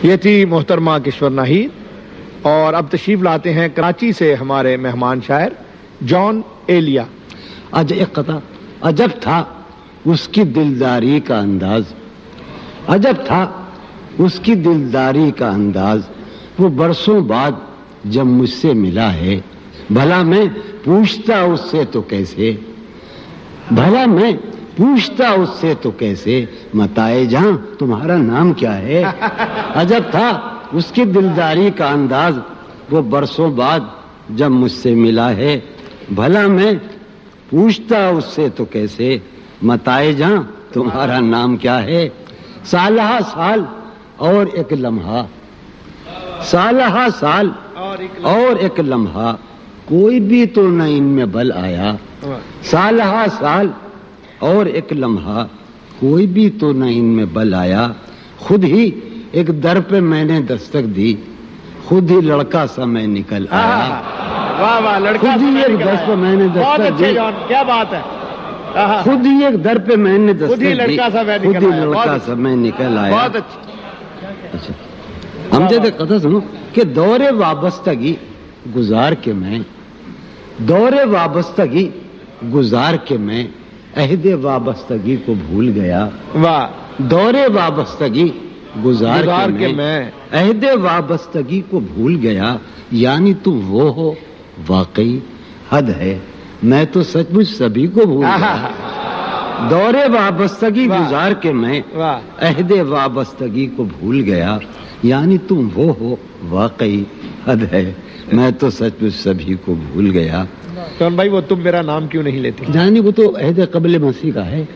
یہ تھی محترمہ کشور ناہید، اور اب تشریف لاتے ہیں کراچی سے ہمارے مہمان شاعر جون ایلیا۔ ایک قطع عجب تھا اس کی دلداری کا انداز، عجب تھا اس کی دلداری کا انداز، وہ برسوں بعد جب مجھ سے ملا ہے، بھلا میں پوچھتا اس سے تو کیسے، بھلا میں پوچھتا اس سے تو کیسے، متائے جان تمہارا نام کیا ہے۔ عجب تھا اس کی دلداری کا انداز، وہ برسوں بعد جب مجھ سے ملا ہے، بھلا میں پوچھتا اس سے تو کیسے، متائے جان تمہارا نام کیا ہے۔ سالہ سال اور ایک لمحہ، سالہ سال اور ایک لمحہ، کوئی بھی تو نہ ان میں بل آیا۔ سالہ سال اور ایک لمحہ، کوئی بھی تو نہ ان میں بل آیا۔ خود ہی ایک در پہ میں نے دستک دی، خود ہی لڑکا سا میں نکل آیا۔ واہ واہ، لڑکا خود ہی ایک در پہ میں نے دستک دی، کیا بات ہے، خود ہی ایک در پہ میں نے دستک دی، خود ہی لڑکا سا میں نکل آیا۔ بہت اچھا۔ اچھا ہم جیسے قطع سنو کہ دور وابستگی گزار کے میں، دور وابستگی گزار کے میں عہد وابستگی کو بھول گیا۔ واہ، دور وابستگی گزار کے میں عہد وابستگی کو بھول گیا، یعنی تم وہ ہو واقعی حد ہے، میں تو سچ مچ سبھی کو بھول گیا۔ دور وابستگی گزار کے میں عہد وابستگی کو بھول گیا، یعنی تم وہ ہو واقعی حد ہے، میں تو سچ مچ سبھی کو بھول گیا۔ جون بھائی، وہ تم میرا نام کیوں نہیں لیتی؟ جانی وہ تو عہد قبل مسیح کا ہے۔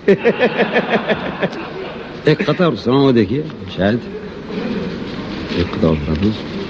ایک قطع اور سناؤ، دیکھیے شاید ایک قطع اور سناؤ۔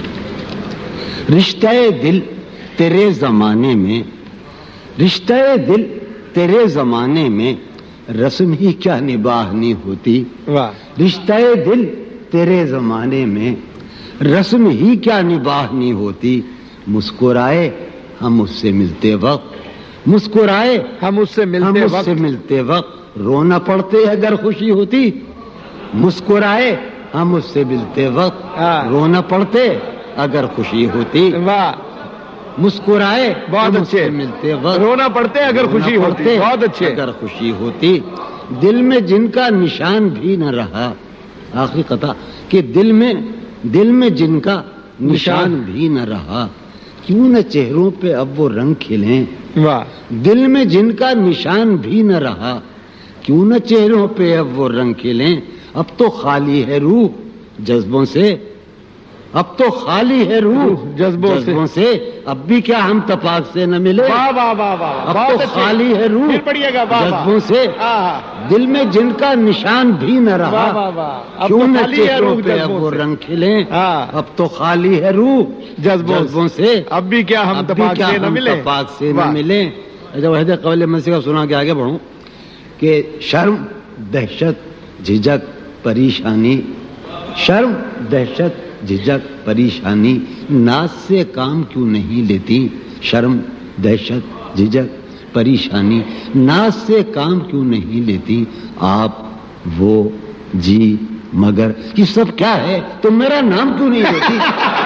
رشتہ دل تیرے زمانے میں، رشتہ دل تیرے زمانے میں رسم ہی کیا نباہنی ہوتی۔ رشتہ دل تیرے زمانے میں رسم ہی کیا نباہنی ہوتی۔ مسکرائے ہم اس سے ملتے وقت، مسکرائے ہم اس سے ملتے وقت رونا پڑتے اگر خوشی ہوتی۔ مسکرائے ہم اس سے ملتے وقت رونا پڑتے اگر خوشی ہوتی۔ مسکرائے بہت اچھے، ملتے وقت رونا پڑتے اگر خوشی ہوتی۔ بہت اچھے، اگر خوشی ہوتی۔ دل میں جن کا نشان بھی نہ رہا، آخری قطع کہ دل میں جن کا نشان بھی نہ رہا، کیوں نہ چہروں پہ اب وہ رنگ کھلیں۔ دل میں جن کا نشان بھی نہ رہا، کیوں نہ چہروں پہ اب وہ رنگ کھلیں۔ اب تو خالی ہے روح جذبوں سے، اب تو خالی ہے روح جذبوں سے، اب بھی کیا ہم تپاک سے نہ ملے۔ اب تو خالی ہے روح جذبوں سے، دل میں جن کا نشان بھی نہ رہا، کیوں نہ چہروں پہ اب وہ رنگ کھلیں۔ اب تو خالی ہے روح جذبوں سے، اب بھی کیا ہم تپاک سے نہ ملیں۔ جب عہد قبل مسیح کا سنا کے آگے بڑھوں کہ شرم دہشت جھجک پریشانی، شرم دہشت جھجک پریشانی ناز سے کام کیوں نہیں لیتی۔ شرم دہشت جھجک پریشانی ناز سے کام کیوں نہیں لیتی۔ آپ وہ جی مگر یہ سب کیا ہے، تم میرا نام کیوں نہیں لیتی۔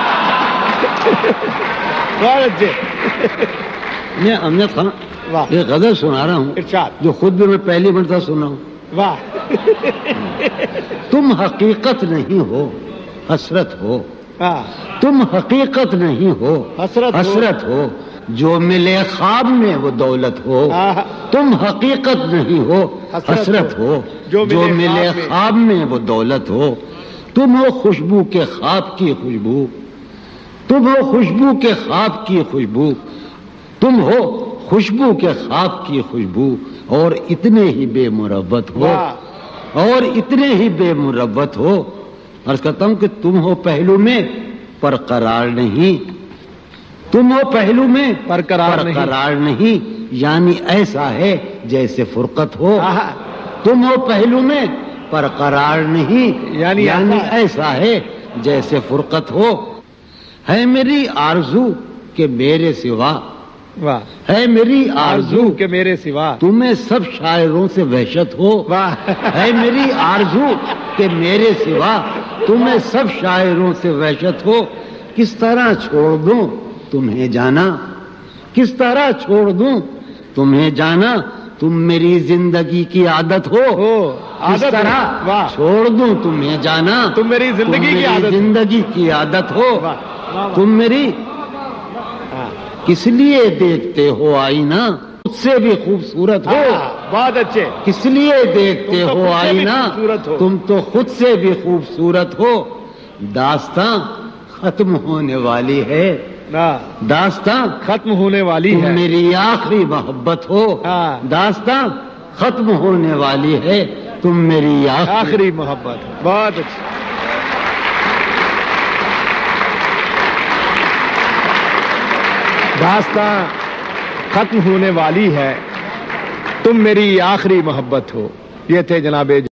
میں امجد خان ایک غزل سنا رہا ہوں جو خود بھی میں پہلی مرتبہ سنا ہوں۔ تم حقیقت نہیں ہو حسرت ہو، تم حقیقت نہیں ہو حسرت ہو، جو ملے خواب میں وہ دولت ہو۔ تم حقیقت نہیں ہو حسرت ہو، جو ملے خواب میں وہ دولت ہو۔ تم ہو خوشبو کے خواب کی خوشبو، تم ہو خوشبو کے خواب کی خوشبو، تم ہو خوشبو کے خواب کی خوشبو، اور اتنے ہی بے مروت ہو، اور اتنے ہی بے مروت ہو۔ عرض کرتا ہوں کہ تم ہو پہلو میں پر قرار نہیں، تم ہو پہلو میں پر قرار نہیں، یعنی ایسا ہے جیسے فرقت ہو۔ تم ہو پہلو میں پر قرار نہیں، یعنی ایسا ہے جیسے فرقت ہو۔ ہے میری آرزو کہ میرے سوا، ہے میری آرزو کہ میرے سوا تمہیں سب شاعروں سے وحشت ہو۔ ہے میری آرزو کہ میرے سوا تمہیں سب شاعروں سے وحشت ہو، کس طرح چھوڑ دوں تمہیں جانا، کس طرح چھوڑ دوں تمہیں جانا، تم میری زندگی کی عادت ہو، کس طرح چھوڑ دوں تمہیں جانا، تم میری زندگی کی عادت ہو، تم میری کس لیے دیکھتے ہو آئینہ خود سے بھی خوبصورت ہو، بہت اچھے، کس لیے دیکھتے ہو آئینہ تم تو خود سے بھی خوبصورت ہو، داستاں ختم ہونے والی ہے، داستاں ختم ہونے والی تم ہے، میری آخری محبت ہو، داستاں ختم ہونے والی ہے، تم میری آخری محبت، بہت اچھی، داستاں ختم ہونے والی ہے، تم میری آخری محبت ہو۔ یہ تھے جناب